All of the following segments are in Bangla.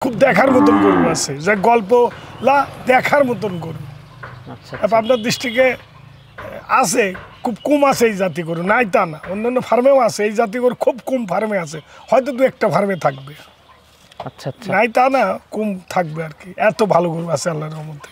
খুব দেখার মতন গরু আছে, যে গল্প দেখার মতন গরু। আচ্ছা আপনার দৃষ্টিকে আছে, খুব কম আছে এই জাতি গরু, নাই তা না, অন্যান্য ফার্মেও আছে এই জাতি গরু, খুব কম ফার্মে আছে, হয়তো দু একটা ফার্মে থাকবে, আচ্ছা আচ্ছা নাই তা না, কম থাকবে আর কি। এত ভালো গরু আছে আল্লাহর রহমতে।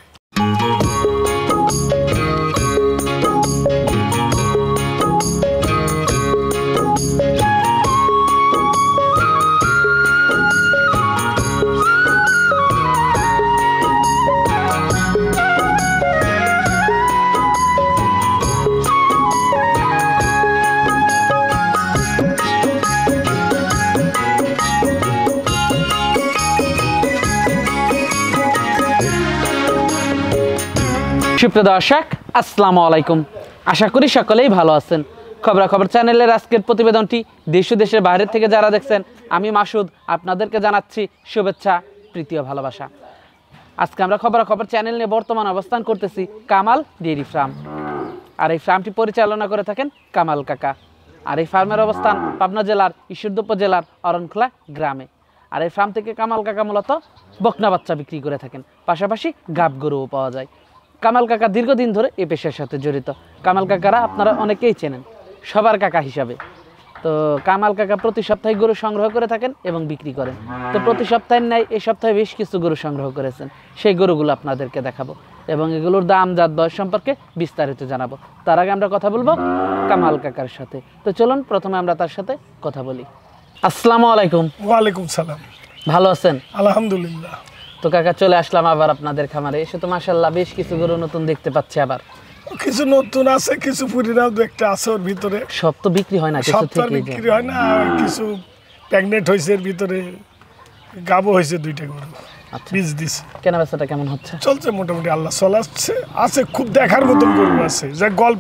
সুপ্রিয় দর্শক, আসসালামু আলাইকুম। আশা করি সকলেই ভালো আছেন। খবরাখবর চ্যানেলের আজকের প্রতিবেদনটি দেশ ও দেশের বাইরের থেকে যারা দেখছেন, আমি মাসুদ আপনাদেরকে জানাচ্ছি শুভেচ্ছা, প্রীতি ও ভালোবাসা। আজকে আমরা খবরাখবর চ্যানেল নিয়ে বর্তমান অবস্থান করতেছি কামাল ডেইরি ফার্ম, আর এই ফার্মটি পরিচালনা করে থাকেন কামাল কাকা। আর এই ফার্মের অবস্থান পাবনা জেলার ঈশ্বরদী উপজেলার অরণখোলা গ্রামে। আর এই ফার্ম থেকে কামাল কাকা মূলত বকনা বাচ্চা বিক্রি করে থাকেন, পাশাপাশি গাব গরুও পাওয়া যায়। কামাল কাকা দীর্ঘদিন ধরে এই পেশার সাথে জড়িত। কামাল কাকারা আপনারা অনেকেই চেনেন সবার কাকা হিসাবে। তো কামাল কাকা প্রতি সপ্তাহে গরু সংগ্রহ করে থাকেন এবং বিক্রি করেন। তো প্রতি সপ্তাহের ন্যায় এই সপ্তাহে বেশ কিছু গরু সংগ্রহ করেছেন, সেই গরুগুলো আপনাদেরকে দেখাবো এবং এগুলোর দাম, জাত, বয়স সম্পর্কে বিস্তারিত জানাবো। তার আগে আমরা কথা বলবো কামাল কাকার সাথে। তো চলুন প্রথমে আমরা তার সাথে কথা বলি। আসসালামু আলাইকুম। ওয়ালাইকুম সালাম। ভালো আছেন? আলহামদুলিল্লাহ। তো কাকা চলে আসলাম আবার আপনাদের খামারে। এসে তো মাশাআল্লাহ বেশ কিছু গরু নতুন দেখতে পাচ্ছি। আবার কিছু নতুন আছে, কিছু পুরিনাও দু একটা আছে ওর ভিতরে। সব তো বিক্রি হয় না, কিছু থেকে বিক্রি হয় না, কিছু প্রেগনেন্ট হয়েছে, এর ভিতরে গাবও হয়েছে দুইটা গরু। আচ্ছা, বীজ দিছে। কেনা বেচাটা কেমন হচ্ছে? চলছে মোটামুটি, আল্লাহ চলাচ্ছে। আছে খুব দেখার মতন গরু আছে, যে গল্প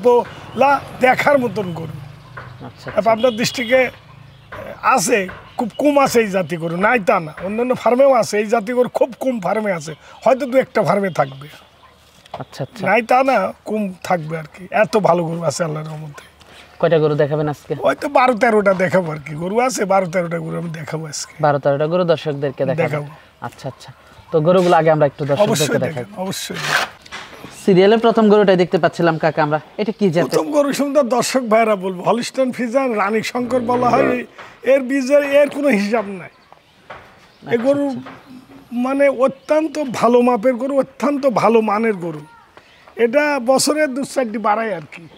দেখার মতন গরু। আচ্ছা, আপনার দৃষ্টিকে আছে, খুব কম আছে এই জাতি গরু, নাই তা না, অন্যান্য ফার্মেও আছে এই জাতি গরু, খুব কম ফার্মে আছে, হয়তো দু একটা ফার্মে থাকবে, আচ্ছা আচ্ছা, নাই তা না, কম থাকবে আর কি। এত ভালো গরু আছে আল্লাহর রহমতে। কয়টা গরু দেখাবেন আজকে? হয়তো 12-13টা দেখাবো আর কি, গরু আছে 12-13টা গরু আমি দেখাবো আজকে। 12-13টা গরু দর্শকদেরকে দেখাবো। আচ্ছা আচ্ছা, তো গরুগুলো আগে আমরা একটু দর্শকদেরকে দেখাবো। অবশ্যই। সিরিয়ালের প্রথম গরুটাই দেখতে পাচ্ছিলাম কাকা আমরা, এটা কি জাতের? প্রথম গরু সুন্দর দর্শক ভাইরা বলবো হলিস্টাইন ফ্রিজিয়ান রানী শঙ্কর বলা হয়। এর বীজের এর কোনো হিসাব নাই। এই গরু মানে অত্যন্ত ভালো মাপের গরু, অত্যন্ত ভালো মানের গরু। এটা বছরে 2-4টি বাড়ায় আর কি।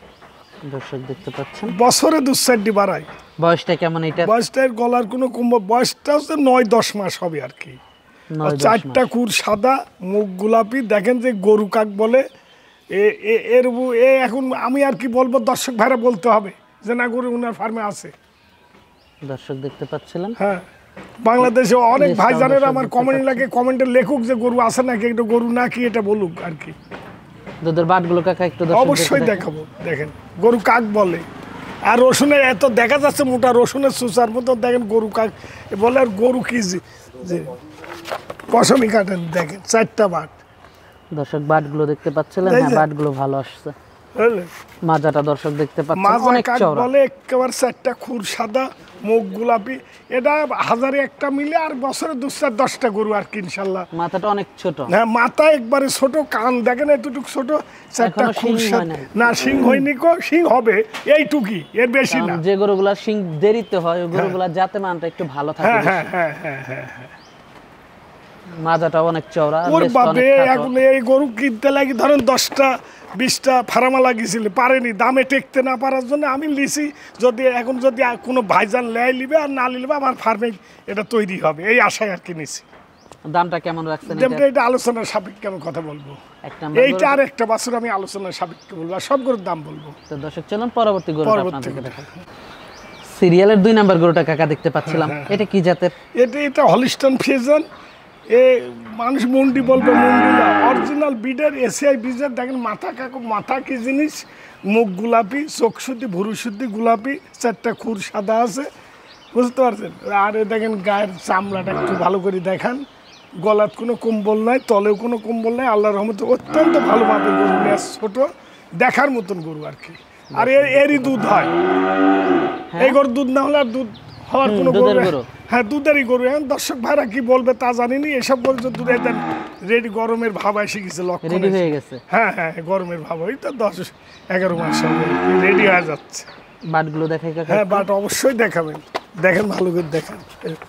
দর্শক দেখতে পাচ্ছেন বছরে 2-4টি বাড়ায়। বয়সটা কেমন এটা? বয়সটা এর গলার কোনো বয়সটা হচ্ছে 9-10 মাস হবে আর কি। চারটা কুর সাদা, মুখ গোলাপি। দেখেন যে গরু কাক বলে এর এখন আমি আর কি বলবো, দর্শক ভাইরা বলতে হবে যে না গরু উনার ফার্মে আছে। দর্শক দেখতে পাচ্ছিলেন। হ্যাঁ, বাংলাদেশে অনেক ভাইজানের আমার কমেন্ট লাগে, কমেন্টে লেখুক যে গরু আছে নাকি, একটু গরু নাকি এটা বলুক আর কি। দুধের বাটগুলো কাকা একটু অবশ্যই দেখাবো। দেখেন গরু কাক বলে, আর রসুনের এত দেখা যাচ্ছে মোটা রসুনের সুসার মতো। দেখেন গরু কাক বলে, আর গরু কি যে পশমি কাটেন। দেখেন 4টা বাট। দর্শক বাটগুলো দেখতে পাচ্ছিলেন? হ্যাঁ, বাটগুলো ভালো আসছে। মাজাটা দর্শক দেখতে পাচ্ছেন অনেক চওড়া। বলে একেবারে 4টা খুর সাদা, মুখ গোলাপি। এটা হাজারে একটা মিলে আর বছরে 2-4-10টা গরু আর কি ইনশাল্লাহ। মাথাটা অনেক ছোট। হ্যাঁ, মাথা একবারে ছোট, কান দেখেন এতটুকু ছোট, 4টা খুর সাদা। না, শিং হয়নি কো, শিং হবে এইটুকি, এর বেশি না। যে গরুগুলা শিং দেরিতে হয় ওই গরুগুলা জাতে মানটা একটু ভালো থাকে। হ্যাঁ। মাজাটা অনেক চওড়া। ওর বাপে এখন এই গরু কিনতে লাগি ধরেন 10টা-20টা ফার্মা লাগিয়েছিল, পারেনি দামে টেকতে না পারার জন্য আমি লিছি। যদি কোনো ভাইজান লেয় নিবে আর না নিবে আমার ফার্মে এটা তৈরি হবে, এই আশায় আর কি নিছি। দামটা কেমন রাখছেন? এটা আলোচনার সাপেক্ষে আমি কথা বলবো। এইটা আর একটা বছর আমি আলোচনার সাপেক্ষে বলবো, আর সব গরুর দাম বলবো। তো দর্শক চলুন পরবর্তী গরু আপনাদেরকে দেখাবো। সিরিয়ালের 2 নাম্বার গরুটা কাকা দেখতে পাচ্ছিলাম, এটা কি জাতের? এটা হলিস্টাইন ফ্রিজিয়ান। মানুষ মন্ডি বলবে, মন্ডি না, অরিজিনাল বিডের এসিআই বীজের। দেখেন মাথা কি জিনিস, মুখ গোলাপি, চোখ শুদ্ধি, ভুরু শুদ্ধি গোলাপি, 4টা খুর সাদা আছে, বুঝতে পারছেন? আর দেখেন গায়ের চামড়াটা একটু ভালো করে দেখান, গলার কোনো কম্বল নাই, তলেও কোনো কম্বল নাই, আল্লাহর রহমতে অত্যন্ত ভালো মাপের গরু, ছোট দেখার মতন গরু আর কি। আর এরই দুধ হয়, এই গরুর দুধ না হলে আর দুধ হওয়ার কোনো দুধের গরু গরু। হ্যাঁ দুধেরই গরু। এখন দর্শক ভাইরা কি বলবে তা জানিনি, এসব গরু যে দুধের দেন রেডি, গরমের ভাব এসে গেছে, লক্ষণ রেডি এসে- হয়ে গেছে। হ্যাঁ হ্যাঁ গরমের ভাব, ওই তো 10-11 মাস হবে রেডি হয়ে যাচ্ছে। বাটগুলো দেখাই কাকা। হ্যাঁ বাট অবশ্যই দেখাবেন, দেখেন ভালো করে দেখেন,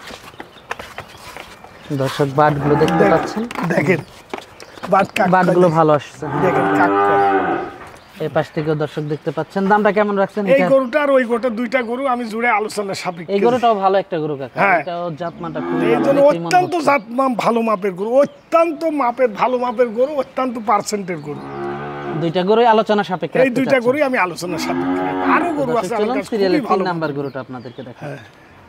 দর্শক বাটগুলো দেখতে পাচ্ছেন, দেখেন বাট কাক বাটগুলো ভালো আসছে। দেখেন কাক কয়। এই পাশ থেকেও দর্শক দেখতে পাচ্ছেন। দামটা কেমন রাখছেন এই এটা? গরুটা আর ওই গরুটা দুইটা গরু আমি জুড়ে আলোচনা সাপেক্ষে। এই গরুটাও ভালো একটা গরু কাকা, হ্যাঁ। এটাও জাতমানটা খুবই এই ভালো, জন্য দেখেই মনে অত্যন্ত হচ্ছে। জাতমান ভালো মাপের গরু, অত্যন্ত মাপের ভালো মাপের গরু, অত্যন্ত পার্সেন্টের গরু। দুইটা গরুই আলোচনা সাপেক্ষে এই রাখতে দুইটা চাচ্ছেন। গরুই আমি আলোচনা সাপেক্ষে রাখবো। আরো গরু দর্শক আছে চলুন আমার কাছে সিরিয়ালের খুবই 3 ভালো। নাম্বার গরুটা আপনাদেরকে দেখাই। হ্যাঁ।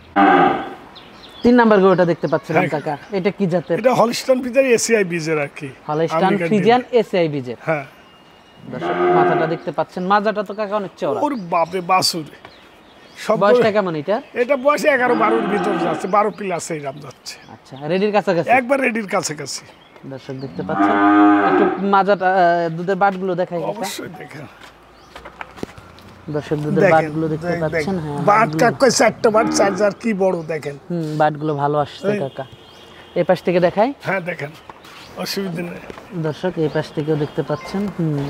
3 নাম্বার গরুটা দেখতে পাচ্ছিলাম হ্যাঁ। কাকা, এটা কি জাতের? এটা হলিস্টান ফিজার এসিআই বীজের আর কি। হলস্টাইন আমেরিকান ফ্রিজিয়ান এসআই বীজের। হ্যাঁ। দর্শক মাথাটা দেখতে পাচ্ছেন, মাজাটা তো কাকা অনেক চওড়া। ওর বাপে বাসুর সব বয়সটা কেমন এটা? এটা বয়সে 11-12 ভিতর যাচ্ছে, 12 প্লাস এই রাম যাচ্ছে, আচ্ছা রেডির কাছাকাছি। একবার রেডির কাছাকাছি। দর্শক দেখতে পাচ্ছেন, একটু মাজাটা দুধের বাটগুলো দেখাই কাকা। অবশ্যই দেখেন, দর্শক দুধের দেখেন বাটগুলো দেখতে পাচ্ছেন। হ্যাঁ বাট কাক কয় 4টা বাট, চার্জার কি বড় দেখেন। বাটগুলো ভালো আসছে কাকা। এই পাশ থেকে দেখাই। হ্যাঁ দেখেন, অসুবিধা নেই। দর্শক এই পাশ থেকেও দেখতে পাচ্ছেন।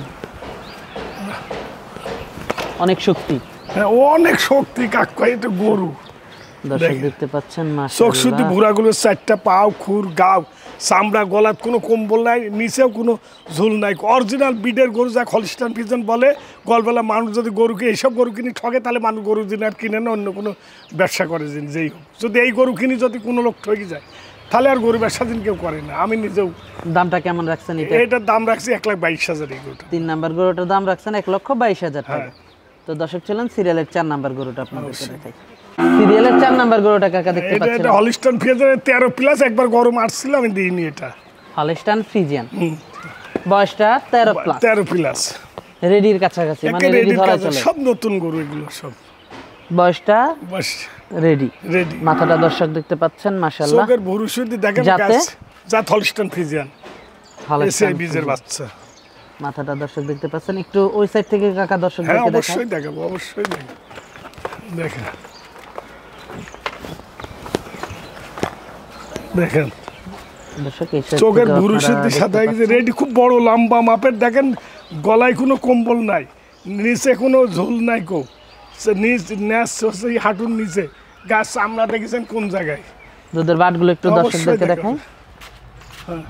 অনেক শক্তি। হ্যাঁ ও অনেক শক্তি কাক কয়, এটা গরু। দর্শক দেখেন। দেখতে পাচ্ছেন চোখ শুদ্ধি মাশাআল্লাহ। ভুরাগুলো 4টা পাও, খুর, গাও, চামড়া, গলাত কোনো কম্বল নাই, নিচেও কোনো ঝুল নাই, অরিজিনাল বিডের গরু, যা হলিস্টান ফ্রিজিয়ান বলে। গলবেলা মানুষ যদি গরুকে এইসব গরু কিনে ঠকে, তাহলে মানুষ গরু দিন আর কিনে না, অন্য কোনো ব্যবসা করে দিন যেই হোক। যদি এই গরু কিনি যদি কোনো লোক ঠকে যায়, তাহলে আর গরু ব্যবসা দিন কেউ করে না। আমি নিজেও দামটা কেমন রাখছেন এটা? এটার দাম রাখছি 1,22,000 এই গরুটা। 3 নাম্বার গরুটার দাম রাখছেন 1,22,000 টাকা। হ্যাঁ। তো দর্শক চলেন সিরিয়ালের 4 নাম্বার গরুটা আপনাদেরকে দেখাই। সিরিয়ালের 4 নাম্বার গরুটা কাকা দেখতে এটা পাচ্ছেন, এটা হলিস্টান ফ্রিজিয়ানের 13 প্লাস, একবার গরম আসছিল আমি দিইনি এটা। হলস্টাইন ফ্রিজিয়ান, বয়সটা 13 প্লাস, 13 প্লাস, রেডির কাছাকাছি, মানে রেডি রেডি ধরা চলে। সব নতুন গরু এগুলো সব, বয়সটা বাস রেডি। রেডি। মাথাটা দর্শক দেখতে পাচ্ছেন মাশাআল্লাহ। চোখের ভুরু শুদ্ধি দেখেন, যাতে? জাত হলিস্টান ফ্রিজিয়ান হলস্টাইন এসিআই বীজের বাচ্চা। মাথাটা দর্শক দেখতে পাচ্ছেন। একটু ওই সাইড থেকে কাকা হ্যাঁ দর্শকদেরকে দেখাই। অবশ্যই দেখাবো, অবশ্যই দেখাবো। দেখেন দেখেন দর্শক এই side চোখের থেকেও ভুরু আপনারা শুদ্ধি দেখতে সাদা পাচ্ছেন। রেডি, খুব বড় লম্বা মাপের। দেখেন গলায় কোনো কম্বল নাই, নিচে কোনো ঝোল নাই, কো নিচ ন্যাস হচ্ছে এই হাঁটুর নিচে, গাছ চামড়া দেখেছেন কোন জায়গায়। দুধের বাটগুলো একটু অবশ্যই দর্শকদেরকে দেখাবো। দেখাই।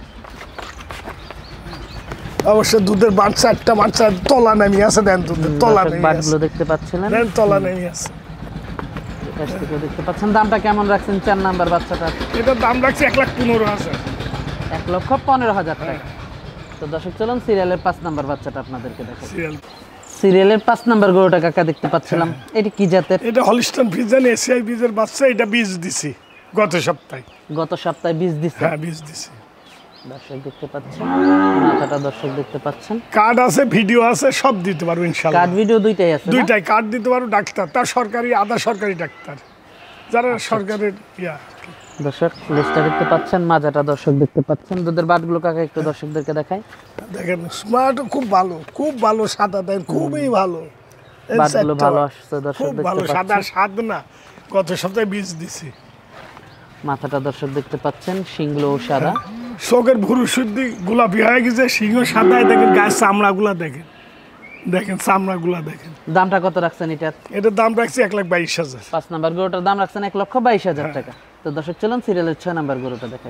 অবশ্যই দুধের বাট 4টা বাচ্চা তলা নেমে আছে, দেন দুধের তলা দর্শক নেমে বাটগুলো আছে, দেখতে পাচ্ছিলেন, দেন তলা নেমে আছে। এই পাশ থেকেও দেখতে পাচ্ছেন। দামটা কেমন রাখছেন 4 নাম্বার বাচ্চাটার? এটার দাম রাখছি 1,15,000। 1,15,000 টাকা। তো দর্শক চলুন সিরিয়ালের 5 নাম্বার বাচ্চাটা আপনাদেরকে দেখাই। সিরিয়াল। সিরিয়ালের 5 নাম্বার গরুটা কাকা দেখতে পাচ্ছিলাম, এটা কি জাতের? এটা হলিস্টান ফ্রিজিয়ান এসিআই বীজের বাচ্চা, এটা বীজ দিছি গত সপ্তাহে। গত সপ্তাহে বীজ দিছে। হ্যাঁ বীজ দিছি। দর্শক দেখতে পাচ্ছেন, মাথাটা দর্শক দেখতে পাচ্ছেন। কার্ড আছে, ভিডিও আছে, সব দিতে পারবো ইনশাআল্লাহ। কার্ড ভিডিও দুইটাই আছে না? দুইটাই কার্ড দিতে পারবো, ডাক্তার তার সরকারি, আধা সরকারি ডাক্তার, যারা সরকারের ইয়া। দর্শক লিস্টটা দেখতে পাচ্ছেন, মাজাটা দর্শক দেখতে পাচ্ছেন। দুধের বাটগুলো কাকা একটু দর্শকদেরকে দেখাই। দেখেন স্মার্ট খুব ভালো, খুব ভালো, সাদা দেন খুবই ভালো, এই বাটগুলো চারটা ভালো বাট। আসছে দর্শক খুব ভালো দেখতে সাদা, পাচ্ছেন। স্বাদ না, গত সপ্তাহে বীজ দিছি। মাথাটা দর্শক দেখতে পাচ্ছেন, শিংগুলো সাদা। চোখের ভুরু শুদ্ধি গোলাপি হয়ে গেছে, সিংহ সাদায়, দেখেন গায়ের চামড়াগুলা দেখেন, দেখেন চামড়াগুলা দেখেন। দামটা কত রাখছেন এটার? এটার দাম রাখছি 1,22,000। 5 নাম্বার গরুটার দাম রাখছেন 1,22,000 টাকা। তো দর্শক চলুন সিরিয়ালের 6 নাম্বার গরুটা দেখাই।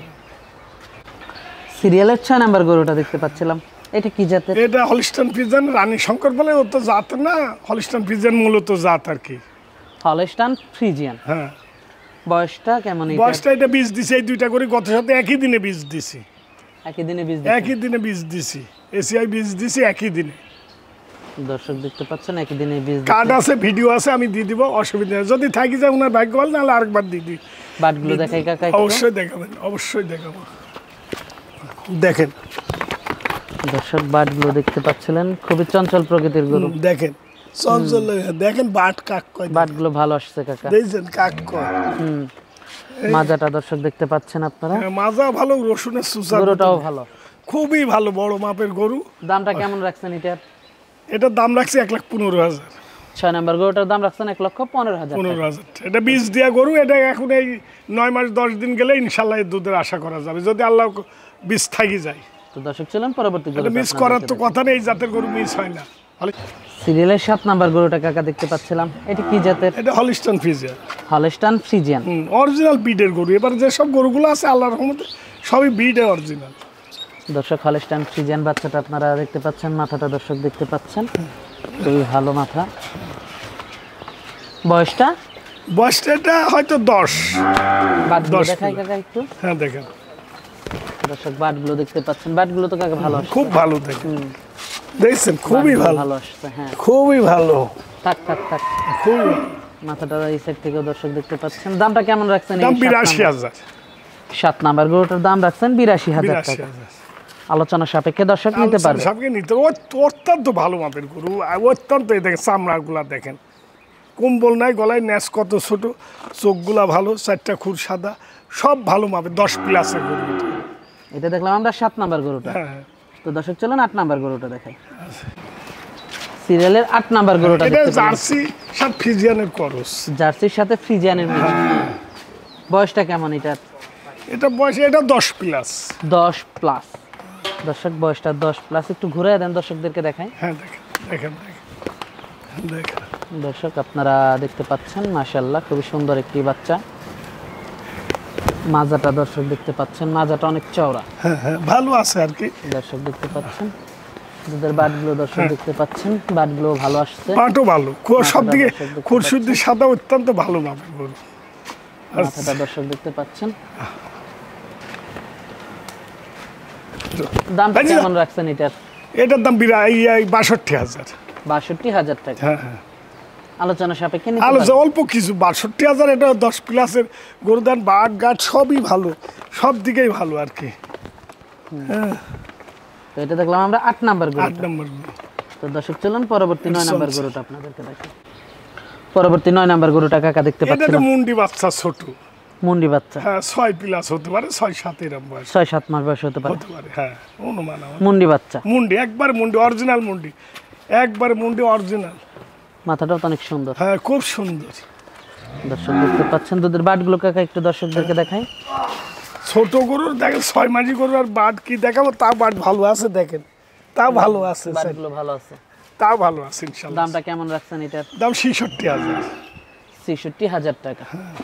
সিরিয়ালের 6 নাম্বার গরুটা দেখতে পাচ্ছিলাম, এটা কি জাতের? এটা হলিস্টান ফ্রিজিয়ান রানী শঙ্কর বলে, ও তো জাত না, হলিস্টান ফ্রিজিয়ান মূলত জাত আর কি। হলস্টাইন ফ্রিজিয়ান, হ্যাঁ বয়সটা কেমন? এটা বয়সটা, এটা বীজ দিছি এই দুইটা করে গত সাথে একই দিনে বীজ দিছি, একই দিনে বীজ একই দিনে বীজ দিছি, এসিআই বীজ দিছি একই দিনে। দর্শক দেখতে পাচ্ছেন একই দিনে বীজ। কার্ড আছে, ভিডিও আছে, আমি দিয়ে দিব, অসুবিধা নেই। যদি থাকি যায় ওনার ভাগ্য ভালো, নাহলে আরেকবার দিয়ে দিই। বাটগুলো দেখাই কাকা একটু। অবশ্যই দেখাবেন, অবশ্যই দেখাবো। দেখেন দর্শক বাটগুলো দেখতে পাচ্ছিলেন, খুবই চঞ্চল প্রকৃতির গরু। দেখেন চঞ্চল, দেখেন বাট কাক কয়, বাটগুলো ভালো আসছে কাকা। দেখছেন কাক কয়। মাজাটা দর্শক দেখতে পাচ্ছেন আপনারা। হ্যাঁ, মাজা ভালো, রসুনের সুসা, গরুটাও ভালো। খুবই ভালো, বড় মাপের গরু। দামটা কেমন রাখছেন এটার? এটার দাম রাখছি 1,15,000। 6 নাম্বার গরুটার দাম রাখছেন 1,15,000 টাকা। 15,000। এটা বীজ দিয়া গরু, এটা এখন এই 9 মাস 10 দিন গেলে ইনশাল্লাহ এর দুধের আশা করা যাবে, যদি আল্লাহ বীজ থাকি যায়। তো দর্শক চলেন পরবর্তী গরু। মিস করার তো কথা নেই, জাতের গরু মিস হয় না। সিরিয়ালের 7 নাম্বার গরুটা কাকা দেখতে পাচ্ছিলাম, এটা কি জাতের? এটা Holstein Friesian. Holstein Friesian, original ব্রিডের গরু। এবার যেসব গরুগুলো আছে আল্লাহর রহমতে সবই ব্রিডে অরিজিনাল। দর্শক হলস্টাইন ফ্রিজিয়ান বাচ্চাটা আপনারা দেখতে পাচ্ছেন, মাথাটা দর্শক দেখতে পাচ্ছেন, খুবই ভালো মাথা। বয়সটা এটা হয়তো 10। বাটগুলো দেখাই কাকা একটু। হ্যাঁ দেখেন দর্শক বাটগুলো দেখতে পাচ্ছেন, বাটগুলো তো কাকা ভালো আসছে, খুব ভালো দেখেন, দেখছেন খুবই ভালো, ভালো আসছে। হ্যাঁ খুবই ভালো, থাক থাক থাক, খুবই। মাথাটা এই সাইড থেকেও দর্শক দেখতে পাচ্ছেন। দামটা কেমন রাখছেন? দাম 82,000। 7 নাম্বার গরুটার দাম রাখছেন 82,000 টাকা। আলোচনা সাপেক্ষে দর্শক নিতে পারবে। সাপেক্ষে নিতে, অত্যন্ত ভালো মাপের গরু, অত্যন্ত। এই দেখেন চামড়াগুলা দেখেন, কম্বল নাই গলায়, ন্যাস কত ছোট, চোখগুলা ভালো, 4টা খুর সাদা, সব ভালো মাপের, 10 প্লাসের গরু। এটা দেখলাম আমরা 7 নাম্বার গরুটা। হ্যাঁ তো দর্শক চলেন 8 নাম্বার গরুটা দেখাই। সিরিয়ালের 8 নাম্বার গরুটা এটা দেখতে পাচ্ছেন, জার্সি সাথে ফ্রিজিয়ানের ক্রস। জার্সির সাথে ফ্রিজিয়ানের মিক্স। বয়সটা কেমন এটার? এটা বয়স, এটা 10 প্লাস। 10 প্লাস। দর্শক বয়সটা 10 প্লাস, একটু ঘুরে দেন দর্শকদেরকে দেখাই। হ্যাঁ দেখেন দেখেন দেখেন। দর্শক আপনারা দেখতে পাচ্ছেন, মাশাআল্লাহ খুবই সুন্দর একটি বাচ্চা। মাজাটা দর্শক দেখতে পাচ্ছেন, মাজাটা অনেক চওড়া। হ্যাঁ হ্যাঁ ভালো আছে আর কি। দর্শক দেখতে পাচ্ছেন দুধের বাটগুলো দর্শক দেখতে পাচ্ছেন, বাটগুলো ভালো আসছে, পাটও ভালো, সব দিকে খুরশুদ্ধি সাদা, অত্যন্ত ভালো মাপের গরু। মাথাটা দর্শক দেখতে পাচ্ছেন। দামটা কেমন রাখছেন এটার? এটার দাম 62,000। 62,000 টাকা। হ্যাঁ হ্যাঁ আলোচনা সাপেক্ষে নিতে আলো পারবেন। অল্প কিছু, 62,000। এটা 10 প্লাসের গরু, দান বাট গাট সবই ভালো, সব দিকেই ভালো আর কি। হ্যাঁ তো এটা দেখলাম আমরা 8 নাম্বার গরু। 8 নম্বর গরু। তো দর্শক চলুন পরবর্তী 9 নাম্বার গরুটা আপনাদেরকে দেখাই। পরবর্তী 9 নাম্বার গরুটা কাকা দেখতে এটা পাচ্ছেন, তো মুন্ডি বাচ্চা, ছোট মুন্ডি বাচ্চা। হ্যাঁ 6 প্লাস হতে পারে, 6-7 এরকম বয়স 6-7 মাস বয়স হতে পারে। হতে পারে। হ্যাঁ অনুমান আমার। মুন্ডি বাচ্চা, মুন্ডি একবার, মুন্ডি অরিজিনাল, মুন্ডি একবার, মুন্ডি অরিজিনাল। মাথাটাও তো অনেক সুন্দর। হ্যাঁ খুব সুন্দর। দর্শক দেখতে পাচ্ছেন দুধের বাটগুলো কাকা একটু দর্শকদেরকে দেখাই। ছোট গরুর দেখেন, 6 মাসি গরু আর বাট কি দেখাবো, তাও বাট ভালো আছে দেখেন, তাও ভালো আছে, বাটগুলো ভালো আছে। তাও ভালো আছে ইনশাআল্লাহ। দামটা কেমন রাখছেন এটার? দাম 66,000। 66,000 টাকা।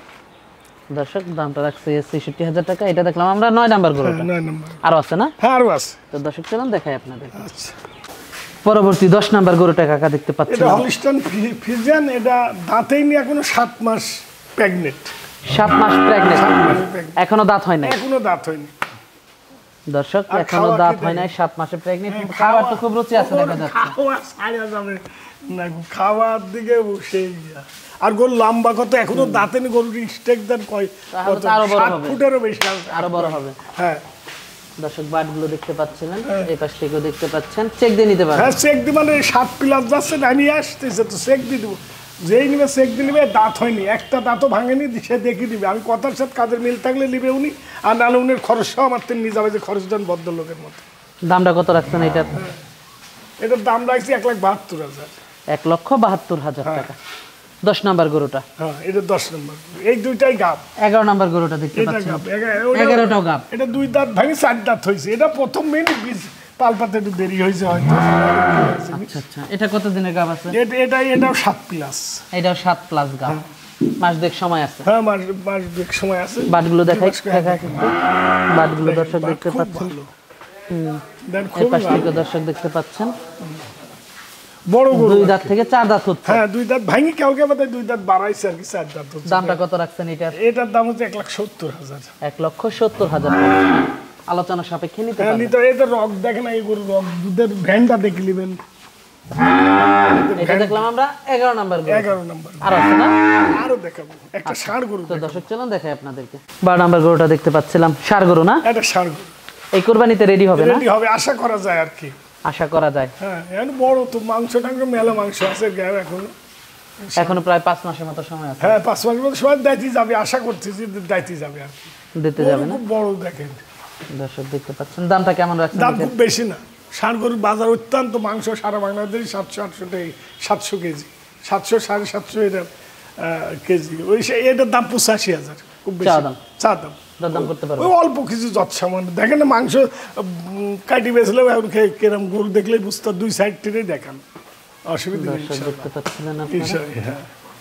দর্শক দামটা রাখছে 66,000 টাকা। এটা দেখলাম আমরা 9 নাম্বার গরুটা। 9 নম্বর। আরো আছে না? হ্যাঁ আরো আছে। তো দর্শক চলুন দেখাই আপনাদের। আচ্ছা পরবর্তী 10 নাম্বার গরুটা কাকা দেখতে পাচ্ছেন, এটা হলিস্টান ফ্রিজিয়ান। এটা দাঁতেই নি এখনো, 7 মাস প্রেগনেন্ট। 7 মাস প্রেগন্যান্ট, 7 মাস pregnant। এখনো দাঁত হয় নাই। এখনো দাঁত হয়নি দর্শক আর এখনো খাওয়া দাঁত কি হয় নাই, 7 মাসে প্রেগন্যান্ট। খাবার তো খুব রুচি আছে দেখা যাচ্ছে। খাওয়া ছাড়া যাবে না, খাওয়ার দিকে সেই। আর গরু লম্বা কত, এখনো দাঁতে নি, গরুর স্টেক দেন কয় তাহলে কত, তো আরো বড় 7 হবে। ফুটেরও বেশি আছে। আরো বড় হবে। হ্যাঁ দর্শক বাটগুলো দেখতে পাচ্ছিলেন, এই পাশ থেকেও দেখতে পাচ্ছেন, চেক দিয়ে নিতে পারবেন। হ্যাঁ চেক দিই, মানে 7 প্লাস যাচ্ছে, আমি আসতেছে তো চেক দিয়ে দেবো। যেই নিবে চেক দিয়ে নিবে, দাঁত হয়নি, একটা দাঁতও ভাঙেনি, সে দেখিয়ে দিবে। আমি কথার সাথে কাজের মিল থাকলে নিবে উনি, আর নাহলে উনির খরচটাও আমার থেকে নিয়ে যাবে, যে খরচ দেন ভদ্রলোকের মতো। দামটা কত রাখছেন এটার? এটার দাম রাখছি 1,72,000। 1,72,000 টাকা। 10 নাম্বার গরুটা, হ্যাঁ এটা 10 নম্বর। এই দুইটাই গাব। 11 নাম্বার গরুটা দেখতে এটা পাচ্ছেন, গাব, 11টাও গাব। এটা 2 দাঁত ভাঙি, 4 দাঁত হয়েছে। এটা প্রথম মেনে বীজ পালপাতে একটু দেরি হয়েছে হয়তো। আচ্ছা আচ্ছা, এটা কত দিনের গাব আছে? এটাও 7 প্লাস। এটাও 7 প্লাস গাব, মাস দেড় সময় আছে। হ্যাঁ মাস দেড় সময় আছে। বাটগুলো দেখাই কাকা কিন্তু, বাটগুলো দর্শক দেখতে খুব পাচ্ছেন। ভালো। এই খুব পাশ থেকে দর্শক দেখতে পাচ্ছেন, বড় গরু। 2 দাঁত থেকে 4 দাঁত হচ্ছে। হ্যাঁ 2 দাঁত ভাঙি, কালকে বাদে 2 দাঁত বাড়াইছে আর কি, 4 দাঁত হচ্ছে। দামটা কত রাখছেন এটার? এটার দাম হচ্ছে 1,70,000। 1,70,000 টাকা। আলোচনা সাপেক্ষে নিতে হ্যাঁ পারবেন। নিতে, এটা রক দেখেন, এই গরু রক, দুধের ভ্যানটা দেখে নেবেন। এটা দেখলাম আমরা 11 নাম্বার গরু। 11 নম্বর। আর আছে না? আরো দেখাবো একটা ষাঁড় গরু। তো দর্শক চলুন দেখাই আপনাদেরকে। 12 নাম্বার গরুটা দেখতে পাচ্ছিলাম, ষাঁড় গরু না? এটা ষাঁড় গরু, এই কুরবানিতে রেডি হবে না? রেডি হবে আশা করা যায় আর কি। আশা করা যায়। হ্যাঁ এখন বড় তো, মাংস টাংস মেলা মাংস আছে গায়ে এখনো। এখনো প্রায় 5 মাসের মতো সময় আছে। হ্যাঁ 5 মাসের মধ্যে সময় দাইতে যাবে, আশা করতেছি দাইতে যাবে আর কি। দিতে যাবে না? খুব বড় দেখেন। দর্শক দেখতে পাচ্ছেন, দামটা কেমন রাখছেন? দাম খুব বেশি না। ষাঁড় গরুর বাজার অত্যন্ত, মাংস সারা বাংলাদেশে 700-800 টাকা, 700 কেজি 700 750 এর কেজি। ওই এটার দাম 85,000, খুব বেশি চা দাম। দাম করতে পারবো ওই অল্প কিছু যৎসামান্য। দেখেন না মাংস কাটি বেচলেও এখন কেরম গরু দেখলেই বুঝতে 2 সাইড থেকে দেখান, অসুবিধা নেই। দেখতে পাচ্ছিলেন হ্যাঁ,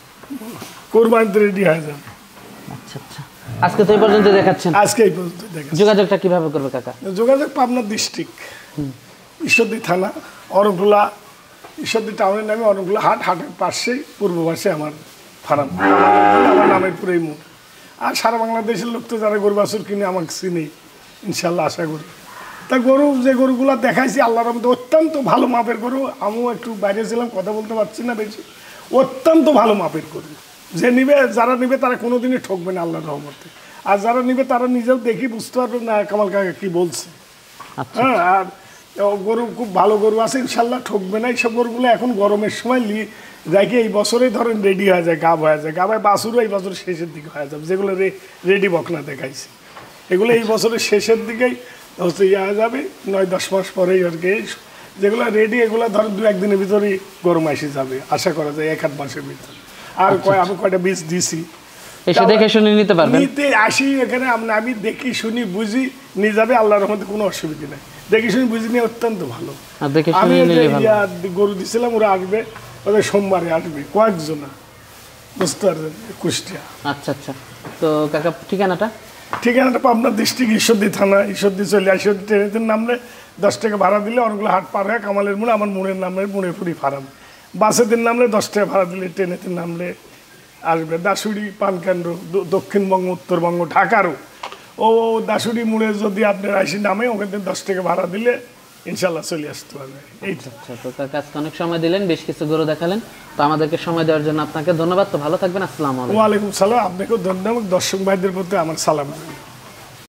কোরবানিতে রেডি হয়ে যান। আচ্ছা আচ্ছা, আজকে তো এই পর্যন্ত দেখাচ্ছেন। আজকে এই পর্যন্ত দেখাচ্ছেন। যোগাযোগটা কিভাবে করবে কাকা? যোগাযোগ পাবনা ডিস্ট্রিক্ট, ঈশ্বরদী থানা, অরণখোলা, ঈশ্বরদী টাউনের নামে অরণখোলা হাট, হাটের পাশেই পূর্ব পাশে আমার ফার্ম, আমার নামের পুরেই মুখ। আর সারা বাংলাদেশের লোক তো যারা গরু বাছুর কিনে আমাকে চিনি ইনশাল্লাহ, আশা করি। তা গরু যে গরুগুলো দেখাইছি আল্লাহর রহমতে অত্যন্ত ভালো মাপের গরু। আমিও একটু বাইরে ছিলাম, কথা বলতে পারছি না বেশি। অত্যন্ত ভালো মাপের গরু, যে নিবে, যারা নিবে তারা কোনোদিনই ঠকবে না আল্লাহর রহমতে। আর যারা নিবে তারা নিজেও দেখি বুঝতে পারবে না কামাল কাকা কি বলছে। হ্যাঁ, আর গরু খুব ভালো গরু আছে ইনশাল্লাহ, ঠকবে না। এইসব গরুগুলো এখন গরমের সময় রেখে এই বছরেই ধরেন রেডি হয়ে যায়, গাব হয়ে যায়। গাবায় বাছুরও এই বছরের শেষের দিকে হয়ে যাবে, যেগুলো রেডি বকনা দেখাইছি এগুলো এই বছরের শেষের দিকেই হচ্ছে হয়ে যাবে, 9-10 মাস পরেই আর কি। যেগুলো রেডি এগুলো ধরেন 2-1 দিনের ভিতরেই গরম এসে যাবে, আশা করা যায় 1-8 মাসের ভিতরে। আর আমি কয়টা বীজ দিছি, এসে দেখে শুনে নিতে পারবেন। নিতে আসি এখানে আমি দেখি শুনি বুঝি নিয়ে যাবে, আল্লাহর রহমতে কোনো অসুবিধা নেই। দেখি শুনি বুঝি নিয়ে অত্যন্ত ভালো। আমি গরু দিছিলাম, ওরা আসবে, ওদের সোমবারে আসবে কয়েকজন, বুঝতে পারবেন, কুষ্টিয়া। আচ্ছা আচ্ছা, তো কাকা ঠিকানাটা? ঠিকানাটা পাবনা ডিস্ট্রিক্ট, ঈশ্বরদী থানা। ঈশ্বরদী চলে ঈশ্বরদী ট্রেনেতে নামলে 10 টাকা ভাড়া দিলে অনেকগুলো হাট পার হয় কামালের মোড়ে, আমার মোড়ের নামে মুড়েপুরি ফার্ম। বাসেদের নামলে 10 টাকা ভাড়া দিলে, ট্রেনেতে নামলে আসবে দাসুড়ি পানকেন্দ্র, দক্ষিণবঙ্গ, উত্তরবঙ্গ, ঢাকারও। ও দাসুড়ি মোড়ে যদি আপনার আসি নামে, ওখানে 10 টাকা ভাড়া দিলে ইনশাল্লাহ চলে আসতে পারবে। এইটা। আচ্ছা, তো কাকা আজকে অনেক সময় দিলেন, বেশ কিছু গরু দেখালেন, তো আমাদেরকে সময় দেওয়ার জন্য আপনাকে ধন্যবাদ। তো ভালো থাকবেন, আসসালামু আলাইকুম। ওয়ালাইকুম সালাম, আপনাকেও ধন্যবাদ। দর্শক ভাইদের প্রতি আমার সালাম।